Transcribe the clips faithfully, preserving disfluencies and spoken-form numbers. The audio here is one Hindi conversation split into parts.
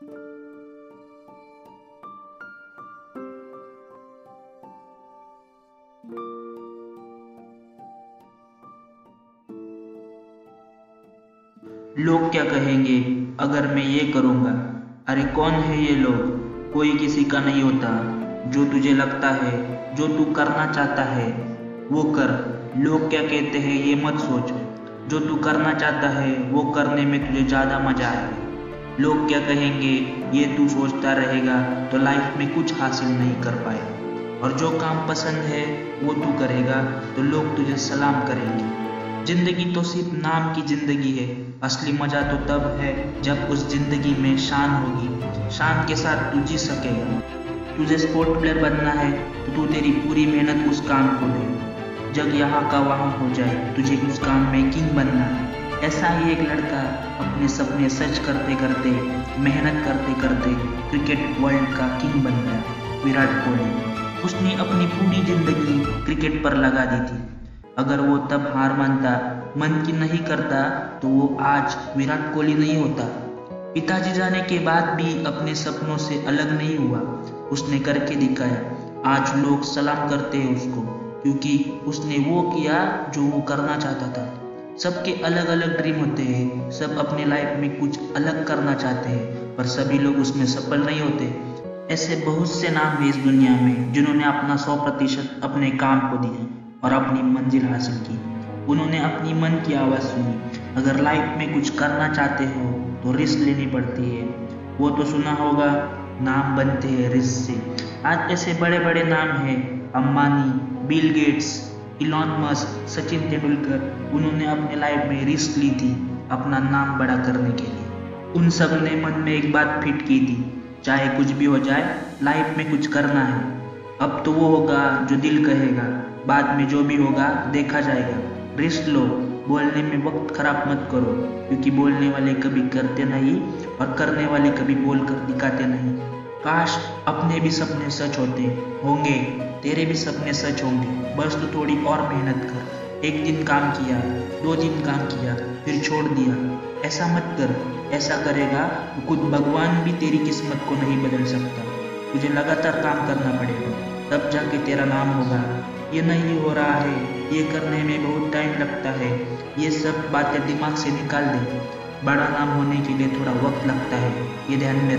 लोग क्या कहेंगे अगर मैं ये करूँगा? अरे कौन है ये लोग? कोई किसी का नहीं होता। जो तुझे लगता है, जो तू करना चाहता है वो कर। लोग क्या कहते हैं ये मत सोच। जो तू करना चाहता है वो करने में तुझे ज़्यादा मज़ा है। लोग क्या कहेंगे ये तू सोचता रहेगा तो लाइफ में कुछ हासिल नहीं कर पाएगा। और जो काम पसंद है वो तू करेगा तो लोग तुझे सलाम करेंगे। जिंदगी तो सिर्फ नाम की जिंदगी है। असली मजा तो तब है जब उस जिंदगी में शान होगी। शान के साथ तू जी सकेगा। तुझे स्पोर्ट प्लेयर बनना है तो तू तेरी पूरी मेहनत उस काम को दे। जग यहाँ का वहाँ हो जाए, तुझे उस काम में किंग बनना है। ऐसा ही एक लड़का अपने सपने सच करते करते, मेहनत करते करते क्रिकेट वर्ल्ड का किंग बन गया, विराट कोहली। उसने अपनी पूरी जिंदगी क्रिकेट पर लगा दी थी। अगर वो तब हार मानता, मन की नहीं करता तो वो आज विराट कोहली नहीं होता। पिताजी जाने के बाद भी अपने सपनों से अलग नहीं हुआ। उसने करके दिखाया। आज लोग सलाम करते हैं उसको, क्योंकि उसने वो किया जो वो करना चाहता था। सबके अलग अलग ड्रीम होते हैं, सब अपने लाइफ में कुछ अलग करना चाहते हैं, पर सभी लोग उसमें सफल नहीं होते। ऐसे बहुत से नाम हैं इस दुनिया में जिन्होंने अपना सौ प्रतिशत अपने काम को दिया और अपनी मंजिल हासिल की। उन्होंने अपनी मन की आवाज़ सुनी। अगर लाइफ में कुछ करना चाहते हो तो रिस्क लेनी पड़ती है। वो तो सुना होगा, नाम बनते हैं रिस्क से। आज ऐसे बड़े बड़े नाम हैं, Ambani, Bill Gates, Elon Musk, Sachin Tendulkar. उन्होंने अपने लाइफ में रिस्क ली थी अपना नाम बड़ा करने के लिए। उन सब ने मन में एक बात फिट की थी, चाहे कुछ भी हो जाए लाइफ में कुछ करना है। अब तो वो होगा जो दिल कहेगा, बाद में जो भी होगा देखा जाएगा। रिस्क लो, बोलने में वक्त खराब मत करो, क्योंकि बोलने वाले कभी करते नहीं और करने वाले कभी बोल कर दिखाते नहीं। काश अपने भी सपने सच होते होंगे, तेरे भी सपने सच होंगे। बस तो थोड़ी और मेहनत कर। एक दिन काम किया, दो दिन काम किया, फिर छोड़ दिया, ऐसा मत कर। ऐसा करेगा तो खुद भगवान भी तेरी किस्मत को नहीं बदल सकता। तुझे लगातार काम करना पड़ेगा, तब जाके तेरा नाम होगा। ये नहीं हो रहा है, ये करने में बहुत टाइम लगता है, ये सब बातें दिमाग से निकाल दे। बड़ा नाम होने के लिए थोड़ा वक्त लगता है, ये ध्यान में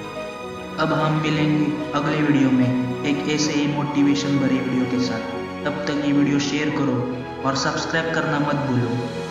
रखो। अब हम मिलेंगे अगले वीडियो में एक ऐसे ही मोटिवेशन भरे वीडियो के साथ। तब तक ये वीडियो शेयर करो और सब्सक्राइब करना मत भूलो।